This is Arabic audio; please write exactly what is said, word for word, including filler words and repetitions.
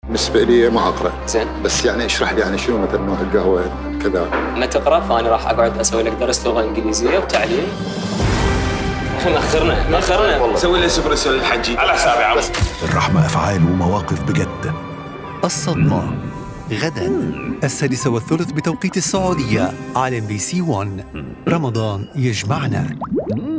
بالنسبة لي ما أقرأ. زين. بس يعني اشرح لي يعني شنو مثلا نوع القهوة كذا. ما تقرأ فأنا راح أقعد أسوي لك درس لغة إنجليزية وتعليم. احنا أخرنا أخرنا والله. سوي لي اسبريسو للحجي على حسابي عم. الرحمة أفعال ومواقف بجد. الصدمة غدا السادسة والثلث بتوقيت السعودية على ام بي سي واحد. رمضان يجمعنا.